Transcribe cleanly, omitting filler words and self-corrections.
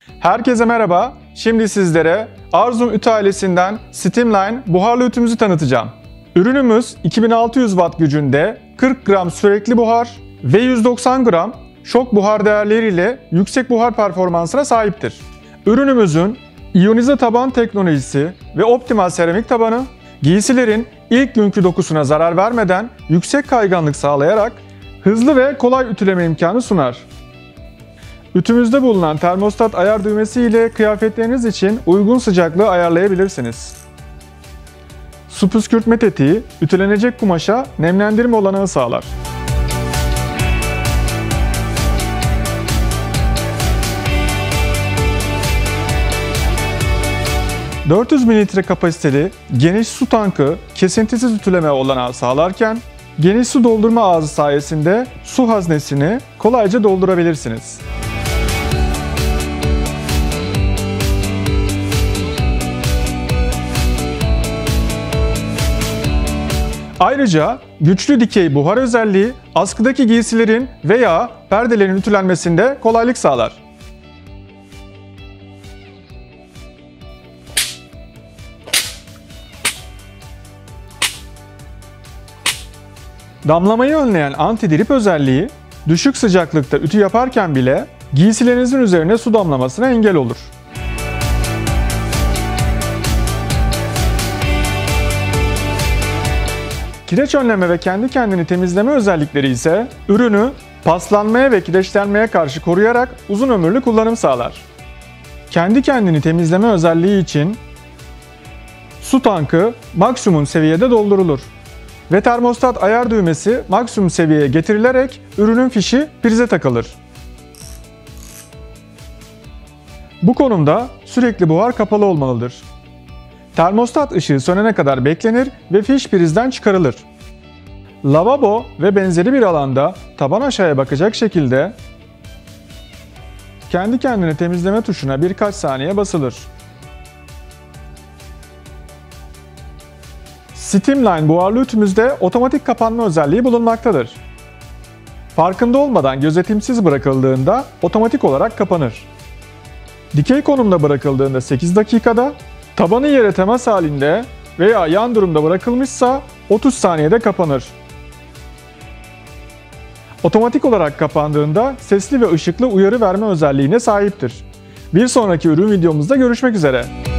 Herkese merhaba. Şimdi sizlere Arzum Ütü ailesinden Steamline buharlı ütümüzü tanıtacağım. Ürünümüz 2600 Watt gücünde 40 gram sürekli buhar ve 190 gram şok buhar değerleriyle yüksek buhar performansına sahiptir. Ürünümüzün iyonize taban teknolojisi ve optimal seramik tabanı, giysilerin ilk günkü dokusuna zarar vermeden yüksek kayganlık sağlayarak hızlı ve kolay ütüleme imkanı sunar. Ütümüzde bulunan termostat ayar düğmesi ile kıyafetleriniz için uygun sıcaklığı ayarlayabilirsiniz. Su püskürtme tetiği, ütülenecek kumaşa nemlendirme olanağı sağlar. ...400 ml kapasiteli geniş su tankı kesintisiz ütüleme olanağı sağlarken, geniş su doldurma ağzı sayesinde su haznesini kolayca doldurabilirsiniz. Ayrıca güçlü dikey buhar özelliği askıdaki giysilerin veya perdelerin ütülenmesinde kolaylık sağlar. Damlamayı önleyen anti-drip özelliği düşük sıcaklıkta ütü yaparken bile giysilerinizin üzerine su damlamasına engel olur. Kireç önleme ve kendi kendini temizleme özellikleri ise ürünü paslanmaya ve kireçlenmeye karşı koruyarak uzun ömürlü kullanım sağlar. Kendi kendini temizleme özelliği için su tankı maksimum seviyede doldurulur ve termostat ayar düğmesi maksimum seviyeye getirilerek ürünün fişi prize takılır. Bu konumda sürekli buhar kapalı olmalıdır. Termostat ışığı sönene kadar beklenir ve fiş prizden çıkarılır. Lavabo ve benzeri bir alanda taban aşağıya bakacak şekilde kendi kendini temizleme tuşuna birkaç saniye basılır. Steamline buharlı ütümüzde otomatik kapanma özelliği bulunmaktadır. Farkında olmadan gözetimsiz bırakıldığında otomatik olarak kapanır. Dikey konumda bırakıldığında 8 dakikada, tabanı yere temas halinde veya yan durumda bırakılmışsa 30 saniyede kapanır. Otomatik olarak kapandığında sesli ve ışıklı uyarı verme özelliğine sahiptir. Bir sonraki ürün videomuzda görüşmek üzere.